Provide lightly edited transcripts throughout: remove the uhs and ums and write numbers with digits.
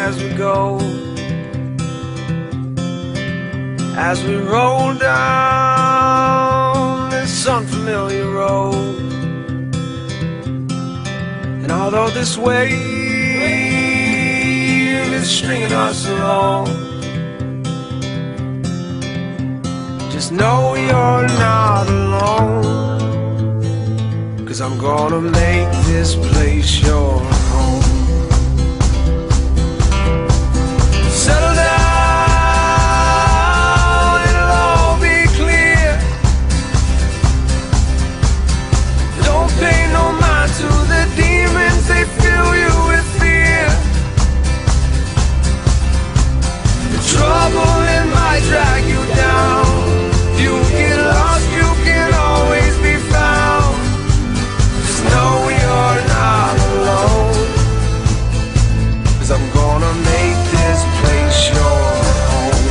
as we go, as we roll down this unfamiliar road. And although this wave is stringing us along, just know you're not alone, 'cause I'm gonna make this place your home. Settle down, it'll all be clear. Don't pay no mind to the demons, they fill you with fear. The trouble, it might drag you down. You get lost, you can always be found. Just know you're not alone, 'cause I'm gonna make this place your home.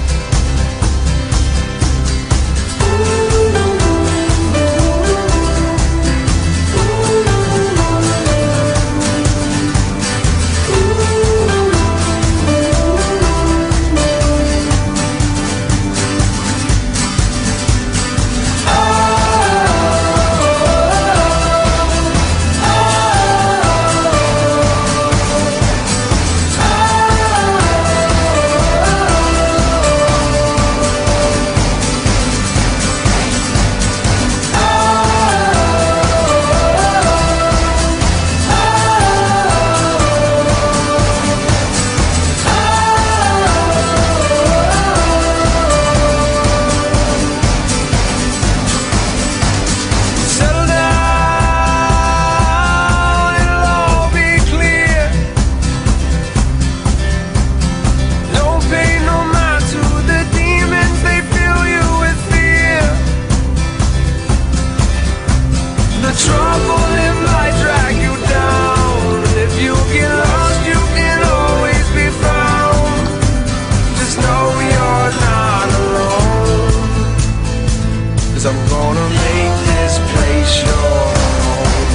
I'm gonna make this place your home.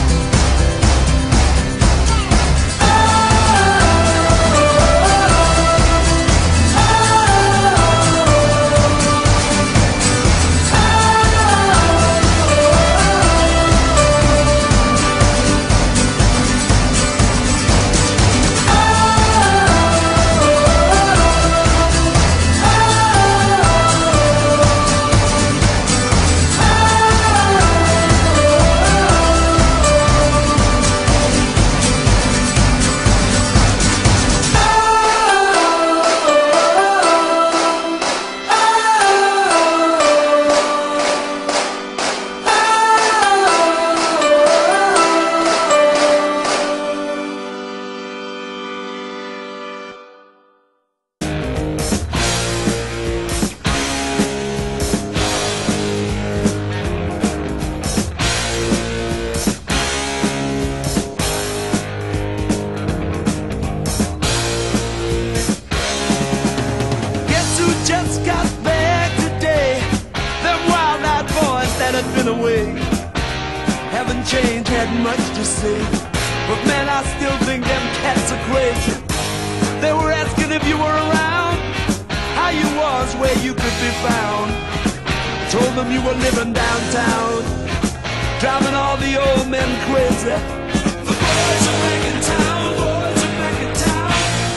Haven't changed, had much to say, but man, I still think them cats are crazy. They were asking if you were around, how you was, where you could be found. Told them you were living downtown, driving all the old men crazy. The boys are back in town, boys are back in town.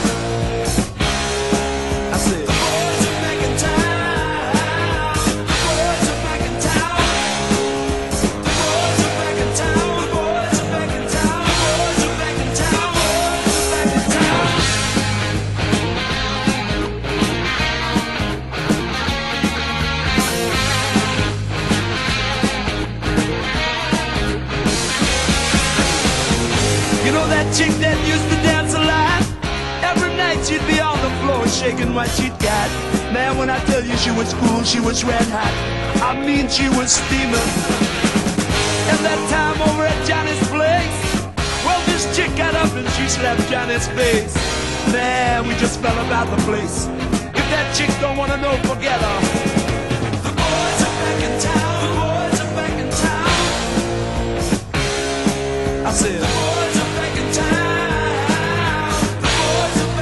I said, the boys are back in town. You know that chick that used to dance a lot? Every night she'd be on the floor shaking what she'd got. Man, when I tell you she was cool, she was red hot. I mean, she was steaming. And that time over at Johnny's place, well, this chick got up and she slapped Johnny's face. Man, we just fell about the place. If that chick don't wanna know, forget her. The boys are back in town, the boys are back in town. I said, the boys are back in town, the boys are back in town.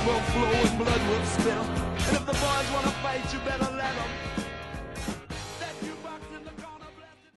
will flow and blood will spill. And if the boys wanna fight, you better